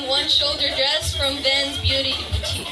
SJSM one shoulder dress from Ben's Beauty Boutique.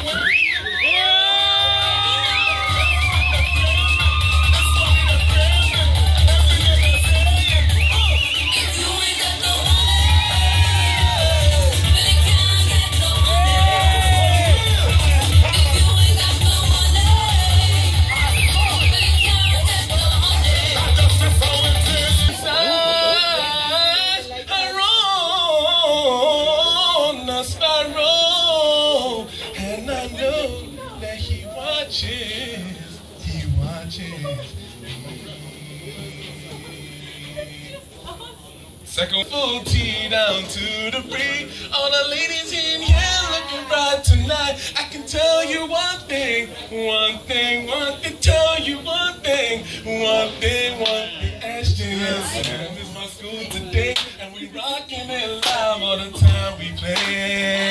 And I know that he watches Second full tea down to the free. All the ladies in here looking bright tonight. I can tell you one thing, tell you one thing, SJSM is my school today, and we rockin' it live all the time we play.